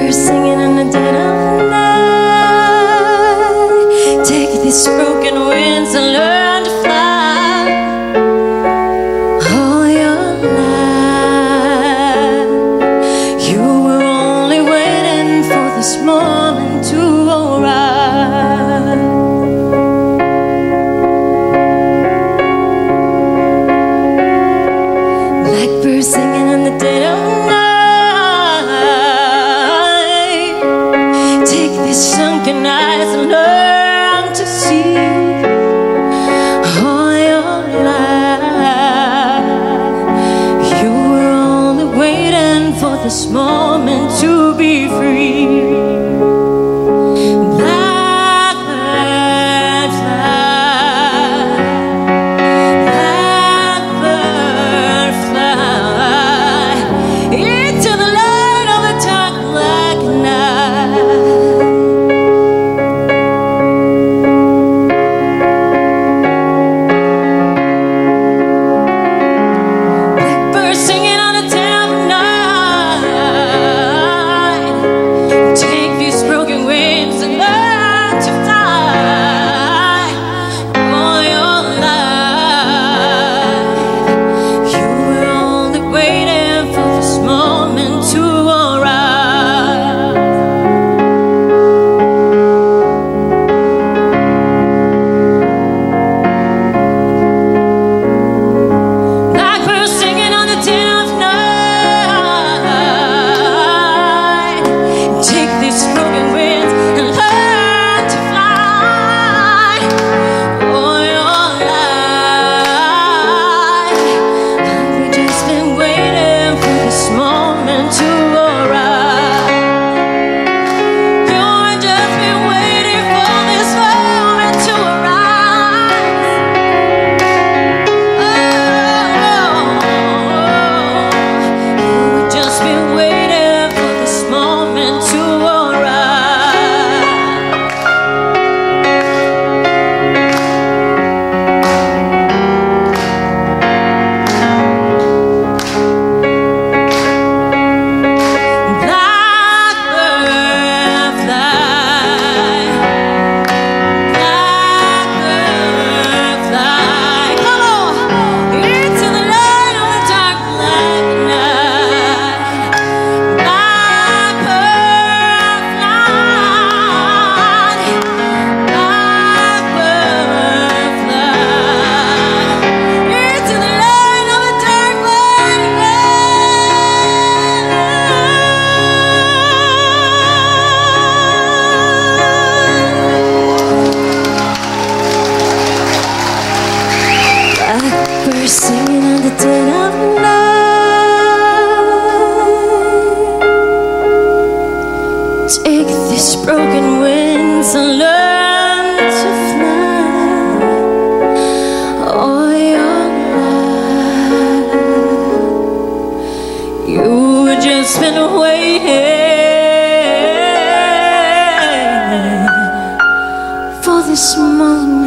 singing in the dead of night. Take these broken wings and learn to fly. All your life you were only waiting for this moment to arrive. Blackbird singing in the dead of night. Sunken eyes and learn to see. All your life you were only waiting for this moment to be free. Blackbird fly, blackbird fly into the light of the dark black night. We're singing in the dead of night. Take these broken wings and learn to fly. All your life you've just been waiting for this moment.